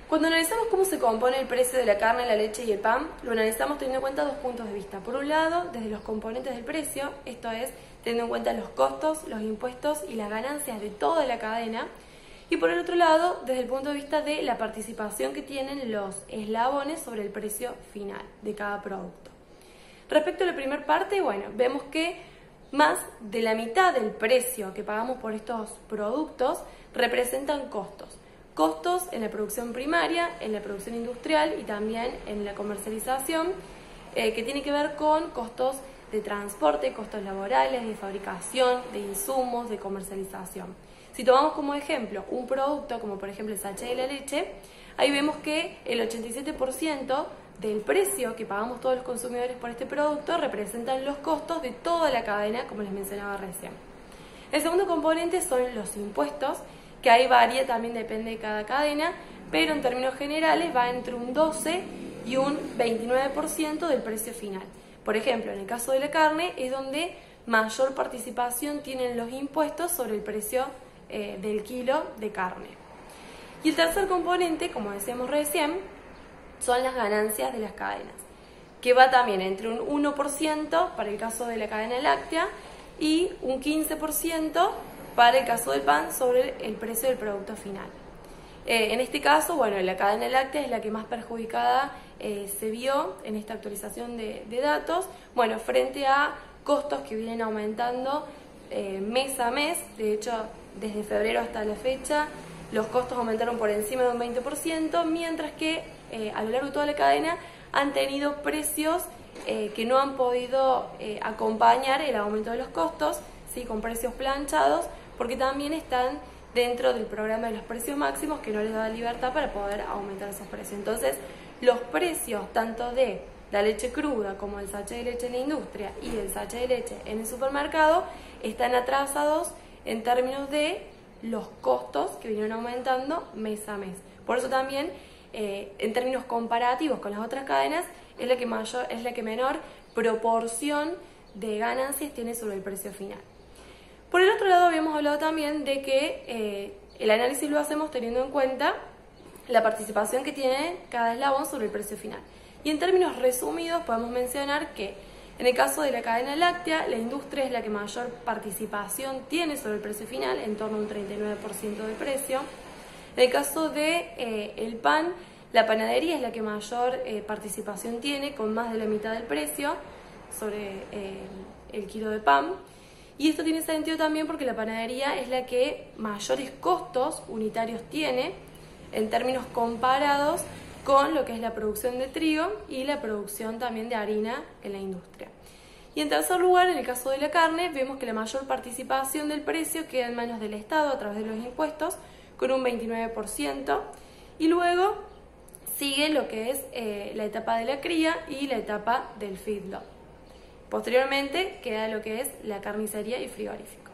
Cuando analizamos cómo se compone el precio de la carne, la leche y el pan, lo analizamos teniendo en cuenta dos puntos de vista. Por un lado, desde los componentes del precio, esto es, teniendo en cuenta los costos, los impuestos y las ganancias de toda la cadena. Y por el otro lado, desde el punto de vista de la participación que tienen los eslabones sobre el precio final de cada producto. Respecto a la primera parte, bueno, vemos que más de la mitad del precio que pagamos por estos productos representan costos. Costos en la producción primaria, en la producción industrial y también en la comercialización, que tiene que ver con costos de transporte, costos laborales, de fabricación, de insumos, de comercialización. Si tomamos como ejemplo un producto como por ejemplo el sachet de la leche, ahí vemos que el 87% del precio que pagamos todos los consumidores por este producto representan los costos de toda la cadena, como les mencionaba recién. El segundo componente son los impuestos, que ahí varía, también depende de cada cadena, pero en términos generales va entre un 12 y un 29% del precio final. Por ejemplo, en el caso de la carne es donde mayor participación tienen los impuestos sobre el precio del kilo de carne. Y el tercer componente, como decíamos recién, son las ganancias de las cadenas, que va también entre un 1% para el caso de la cadena láctea y un 15% para el caso del pan sobre el precio del producto final. En este caso, bueno, la cadena láctea es la que más perjudicada se vio en esta actualización de datos, bueno, frente a costos que vienen aumentando mes a mes. De hecho, desde febrero hasta la fecha, los costos aumentaron por encima de un 20%, mientras que a lo largo de toda la cadena han tenido precios que no han podido acompañar el aumento de los costos, ¿sí? Con precios planchados, porque también están dentro del programa de los precios máximos que no les da libertad para poder aumentar esos precios. Entonces, los precios tanto de la leche cruda como el sachet de leche en la industria y el sachet de leche en el supermercado están atrasados en términos de los costos que vienen aumentando mes a mes. Por eso también, en términos comparativos con las otras cadenas, es la que menor proporción de ganancias tiene sobre el precio final. Por el otro lado, habíamos hablado también de que el análisis lo hacemos teniendo en cuenta la participación que tiene cada eslabón sobre el precio final. Y en términos resumidos podemos mencionar que en el caso de la cadena láctea, la industria es la que mayor participación tiene sobre el precio final, en torno a un 39% del precio. En el caso de el pan, la panadería es la que mayor participación tiene, con más de la mitad del precio sobre el kilo de pan. Y esto tiene sentido también porque la panadería es la que mayores costos unitarios tiene en términos comparados con lo que es la producción de trigo y la producción también de harina en la industria. Y en tercer lugar, en el caso de la carne, vemos que la mayor participación del precio queda en manos del Estado a través de los impuestos, con un 29%, y luego sigue lo que es la etapa de la cría y la etapa del feedlot. Posteriormente queda lo que es la carnicería y frigorífico.